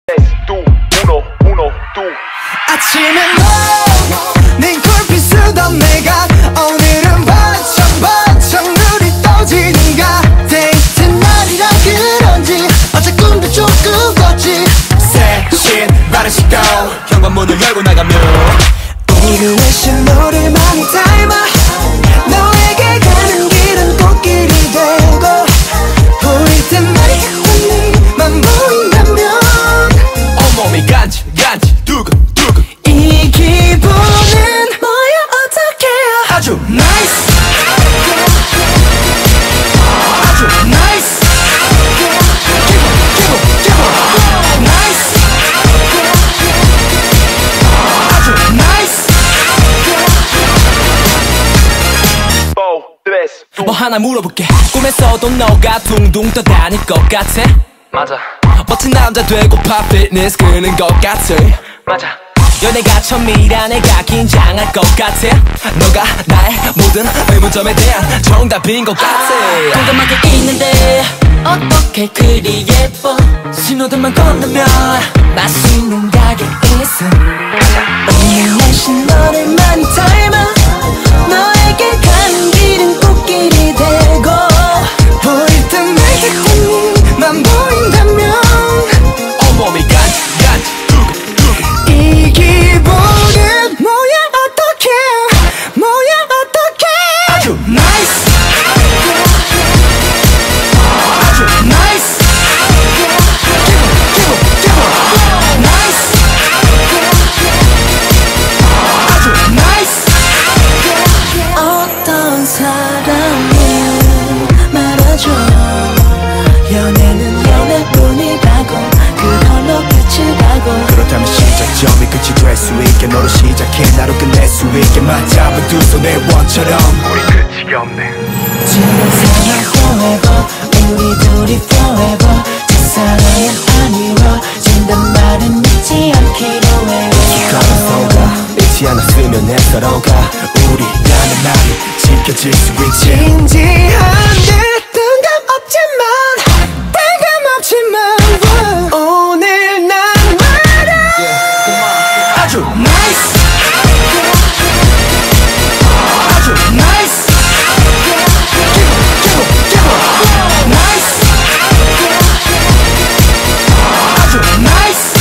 아침에 너네 굴빛 쓰던 내가 오늘은 반짝반짝 눈이 떠지는가. 데이트 날이라 그런지 어제 꿈도 조금 꿨지. 새 신발을 신고 현관문을 열고 나가면 오늘의 신호를 많이 닮아 너에게 가는 길은 꽃길이 되고 보일 땐 말이 같은 네만 보인다면 온몸이 간질간질 두근두근 이 기분은 뭐야 어떡해. 아주 나이스 아주 나이스 기분 나이스 아주 나이스. 뭐 하나 물어볼게. 꿈에서도 너가 둥둥 떠다닐 것 같아. 맞아. 멋진 남자 되고파 피트니스 끄는 것 같아. 맞아. 연애가 처음이라 내가 긴장할 것 같아. 너가 나의 모든 의문점에 대한 정답인 것 같아. 공감하게 있는데 어떻게 그리 예뻐. 신호등만 건너면 맛있는 가게 있어. 오늘 날씨 너를 많이 닮아 너에게 가는 길은 꽃길이 되고 보일 땐 말 같은 네만 보인다면 온몸이 간질간질 두근두근 이 기분은 뭐야 어떡해 뭐야 어떡해. 아주 나이스 아주 나이스 기분 나이스 아주 나이스. 어떤 사람이 말아줘 연애는 연애뿐이라고 그걸로 끝이 가고. 그렇다면 시작점이 끝이 될 수 있게 너로 시작해 나로 끝낼 수 있게 맞잡은 두 손의 원처럼 우리 끝이 없네. 지금 사랑 forever 우리 둘이 forever 첫사랑은 안 이루어진단 말은 믿지 않기로 해. 기가는 서가 잊지 않았으면 해 서로가 우리라는 말이 지켜질 수 있지. 진지한데 뜬금없지만 오늘 난 말야. 아주 나이스 아주 나이스 기분 나이스 아주 나이스.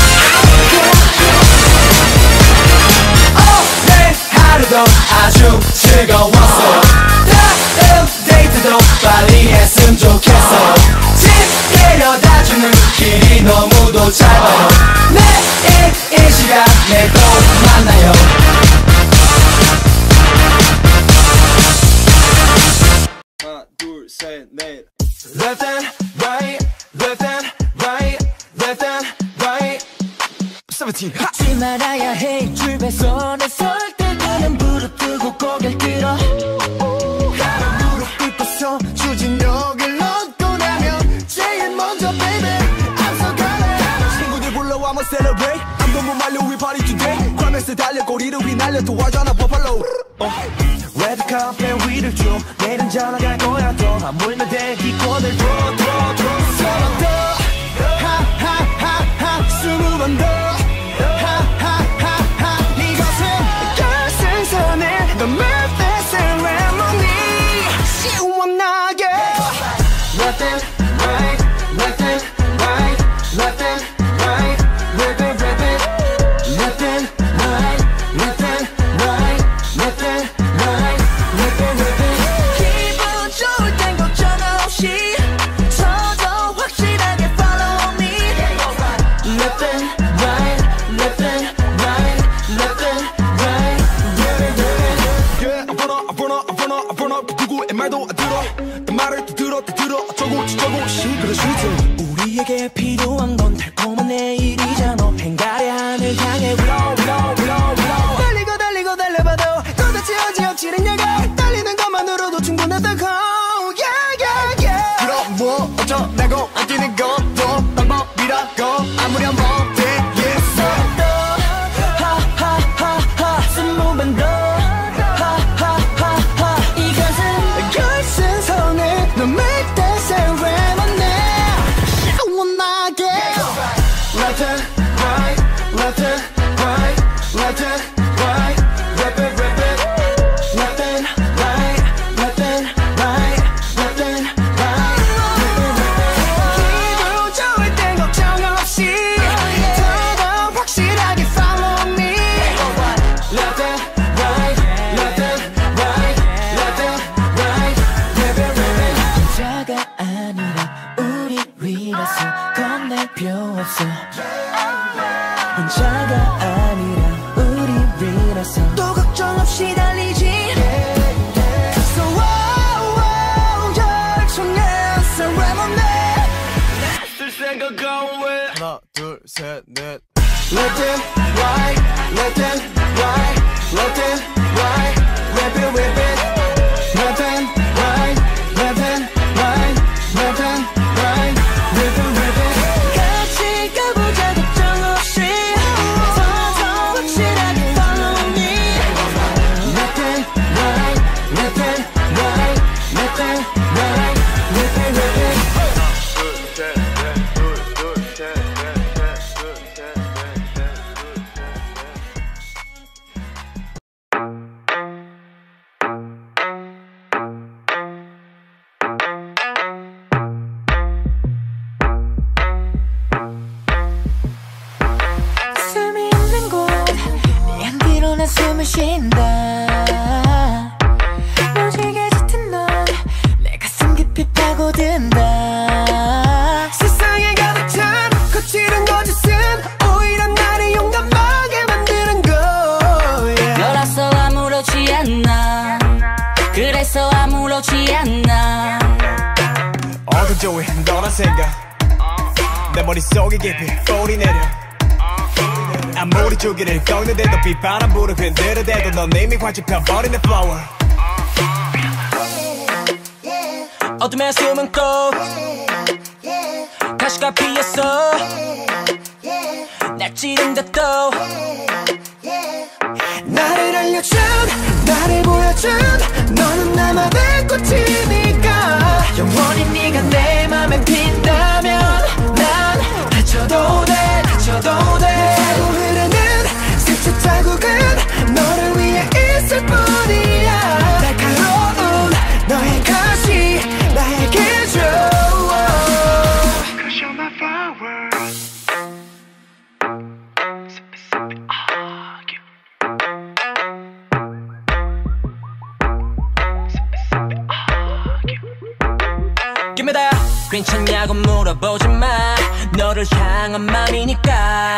오늘 하루도 아주 즐거웠어. 다음 데이트도 빨리 했으면 좋겠어. 집 데려다주는 길이 너무도 짧아요. 내일 이 시간에 또 만나요. 하나 둘 셋 넷. Left and right, left and right, left and right. Svt. 잊지 말아야 해 줄배선에 설 때 그는 무릎 뜨고 고개를 들어. 무릎 꿇고서 추진력을 얻고 나면 제일 먼저 baby I'm so good. 친구들 불러와 한번 celebrate. 아무도 못 말려 we party today. 과메스 달려 꼬리를 휘날려 도와줘나 버팔로. 레드 카펫 위를 쭉 내일은 잘 나갈 거야 또 하물며 대기권을 들어 서로 더 하하하하 20번 더 하하하하 이것은 결승선에 The Memphis Ceremony 시원하게. Left and right, left and right, left and right, rip it, rip it. Left and right, left and right, left and right, rip it, rip it. 기분 좋을 땐 걱정 없이 서도 확실하게 follow me. Left and right, left and right, left and right, rip it, rip it. Yeah, I run up 누구의 말도 안 들어. 내 말을 또 들어 어쩌고 저쩌고 시끄러 쉬지. 우리에게 필요한 건 달콤한 내일이잖아. 행가래 하늘 향해 blow. 달리고 달려봐도 도대체 어찌없지는 야가 달리는 것만으로도 충분하다고. Yeah. 그럼 뭐 어쩌라고 안 뛰는 것도 방법이라고 아무리 한번 되겠어. 하하하하 20번 더 하하하하 이것은 결승선에 No make that ceremony 시원하게. left and right, left and right, rip it, rip it. Left and right, left and right, left and right, rip it, rip it. 기분 좋을 땐 걱정 없이 더더 확실하게 follow me. Left and right, left and right, left and right, rip it, rip it. 혼자가 아니라 우리 위라서 겁낼 필요 없어. 혼자가 아니라 우리 위라서 또 걱정 없이 달리지. So wow, wow, 열정해서 레몬ade. 쓸 생각 going with 하나 둘 셋 넷. left and right, left and right, left and right, rip it, rip it. Left and right, left and right, left and right, rip it, rip it. 같이 가보자 걱정 없이 더더 확실하게 follow me. Left and right, left and right, left and right, rip it, rip it. 숨이 있는 곳 네 향기로 난 숨을 쉰다. 무지개 짙은 넌 내 가슴 깊이 파고든다. 세상에 가득 찬 거칠은 거짓은 오히려 나를 용감하게 만드는 거야. 너라서 아무렇지 않나. 그래서 아무렇지 않나. 어둠 조에 너란 생각 내 머릿속에 깊이 뿌리 내려. 아무리 주기를 꺾는데도 비바람 불어 흔들어대도 넌 이미 관측해버린 flower. 어둠에 숨은 꽃 가시가 피었어. 날 찌른다 또. 나를 알려준 나를 보여준 너는 나만의 꽃이니까. 영원히 네가 내 맘에 핀다면 난 다쳐도 돼 다쳐도 돼. 타고 흐르는 스쳐 자국은 너를 위해 있을 뿐이야. 날카로운 너의 가시 나에게 줘. Cause you're my flower. Give me that. 괜찮냐고 물어보지 마. 너를 향한 맘이니까.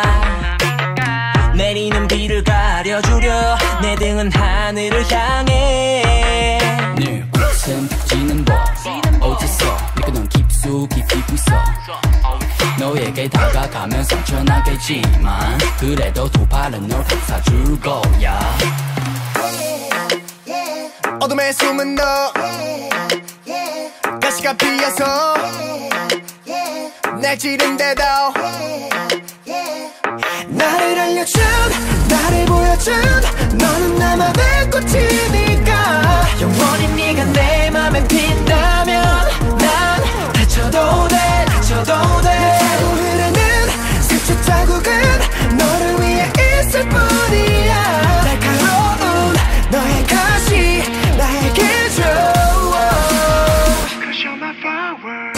내리는 비를 가려주려 내 등은 하늘을 향해. 네 꽃은 지는 법 어디서 내가 넌 깊숙이 끼고 있어. 너에게 다가가면 상처나겠지만 그래도 두 팔은 널 감싸줄 거야. 어둠에 숨은 너 가시가 피어서 날 찌른데도 나를 알려준 나를 보여준 너는 나만의 꽃이니까. 영원히 네가 내 맘에 핀다면 난 다쳐도 돼 다쳐도 돼. 타고 흐르는 스쳐 자국은 너를 위해 있을 뿐이야. 날카로운 너의 가시 나에게 줘. Cause you're my flower.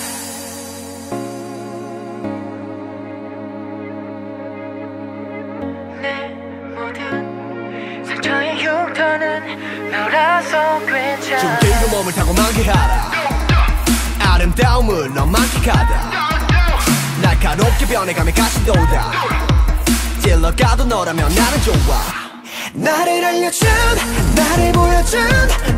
내 모든 상처의 흉터는 너라서 괜찮아. 좀 길고 몸을 타고 만개하라. 아름다움을 넌 만끽하다. 날카롭게 변해가며 가시 돋아. 찔러가도 너라면 나는 좋아. 나를 알려준 나를 보여준